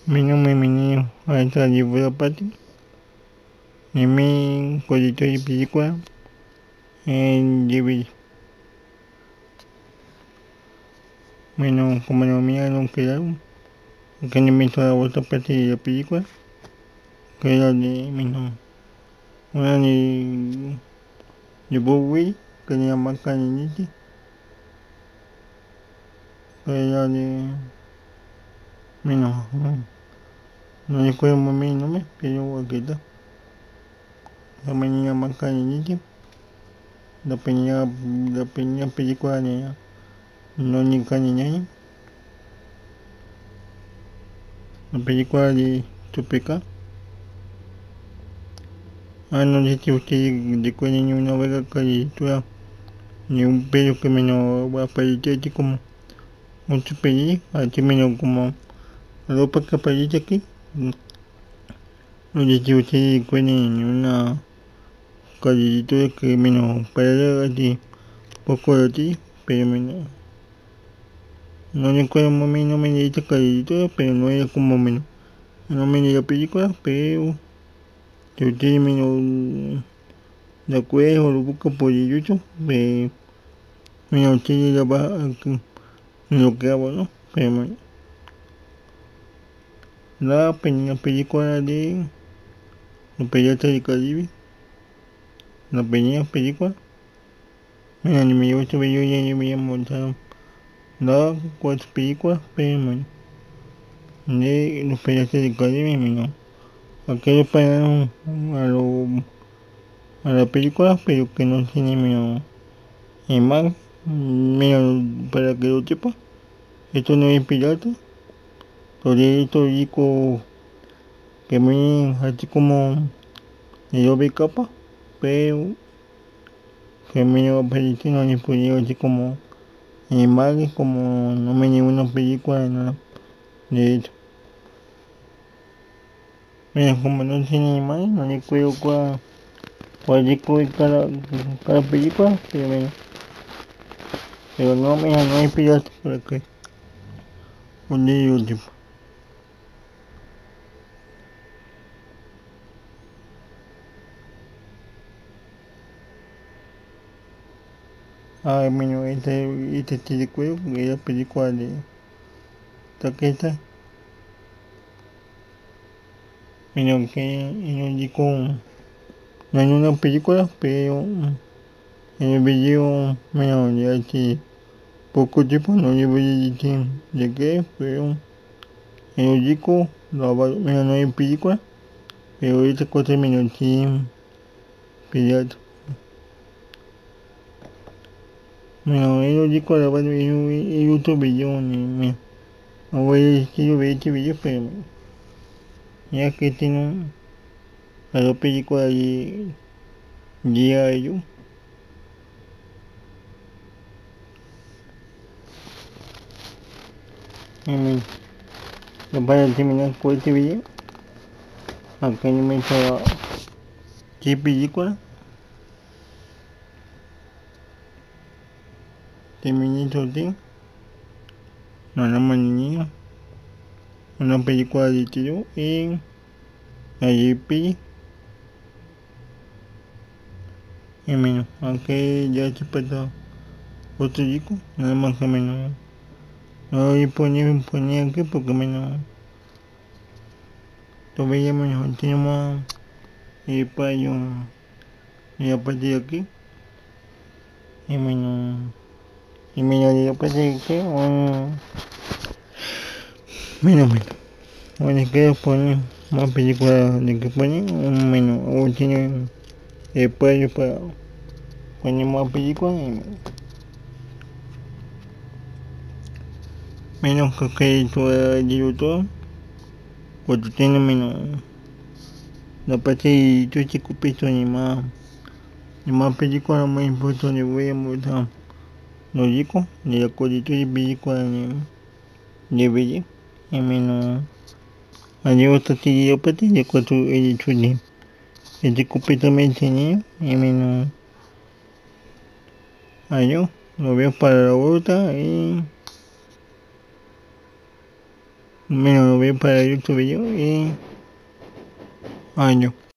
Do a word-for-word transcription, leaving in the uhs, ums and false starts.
Mi nombre es menino hasta libro pati. Ni mi codito y película en D V D. Bueno, como no mira no quedaron. Que ni me hizo la otra parte de la película. Que era de mi nombre. Una de de Bowie, que le llaman Caniniti. Que era de mi nombre. No recuerdo muy bien el nombre, pero aquí está. La menina más Caniniti. La primera, la primera película de No ni Caninani. La película de Tupeca. Ah, no sé si ustedes recuerdan una vaga caricatura de un perro que menos va a aparecer así como un super así menos como la ropa que aparece aquí. No sé si ustedes recuerdan una caricatura que menos para así poco así, pero menos. No recuerdo muy bien el nombre de esta caricatura, pero no era como menos. El nombre de la película, pero si ustedes menos la acuerdan o lo buscan por YouTube, pues menos ustedes la van a lo que hago, ¿no? Pero bueno, la primera película de Los Piratas del Caribe, la primera película, mira, ni me llevo este video ya me había montado las cuatro películas, pero bueno, de Los Piratas del Caribe, mira, aquí le pararon a, lo, a la película, pero que no tiene, mira, el mal, mira, para que lo sepa, esto no es pirata, todo esto digo que me así como de doble capa, pero que me apareció no le podía así como animales, como no me llegó una película nada de eso. Mira, como no tiene animales, no le recuerdo cuál, cuál es cada, cada película, pero mira, pero no, mira, no hay pirata por acá, un día tipo. Ah, mira, este, este te recuerdo porque era película de Taqueta, mira, que no digo, no hay una película, pero en el video, mira, ya sí. Poco tiempo no llevo decir de qué, pero en el disco lo mira, no hay película, pero esta cosa me lo tiene pirata. Mira, en el disco la verdad en otro video ni me no voy a decir yo ver este video, pero ya que tengo a la película de día ellos. Y para terminar con este video, acá no me estaba qué película. Terminé todo, no la manía, una película de tiro y la J P. Y menos, aunque ya se pasó otro disco, nada más que menos. No voy a poner, poner aquí porque menos. Todavía menos tenemos el payo y la parte de aquí. Y menos. Y menos de la parte de aquí, un. Menos, menos. Bueno, quiero poner más películas de que ponen, un menos. O tiene el payo para poner más películas y menos. Menos que que todo el YouTube, cuando tiene menos. La parte de tu chico piso ni más. Ni más películas más importantes voy a mostrar. Los discos de la colección de películas de D V D. Y menos. Hay otra serie parte de cuatro ediciones. Este completamente niño. Y menos. Adiós. Lo veo para la otra y. Menos lo veo para el otro video y... Ay no.